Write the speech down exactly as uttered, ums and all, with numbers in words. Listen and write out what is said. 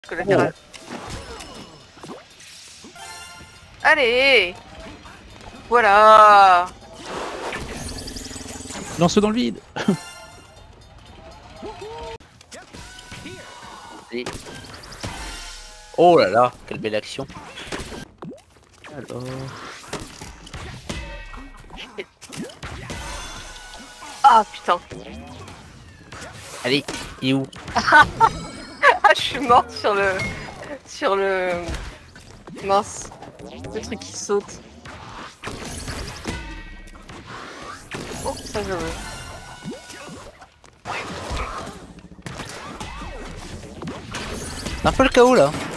Collatéral. Oh. Allez. Voilà. Lance dans le vide. Oh là là, quelle belle action. Alors... Ah putain. Allez, il est où? Ah, je suis morte sur le... Sur le... Mince. Le truc qui saute. Oh, ça je veux. C'est un peu le chaos là.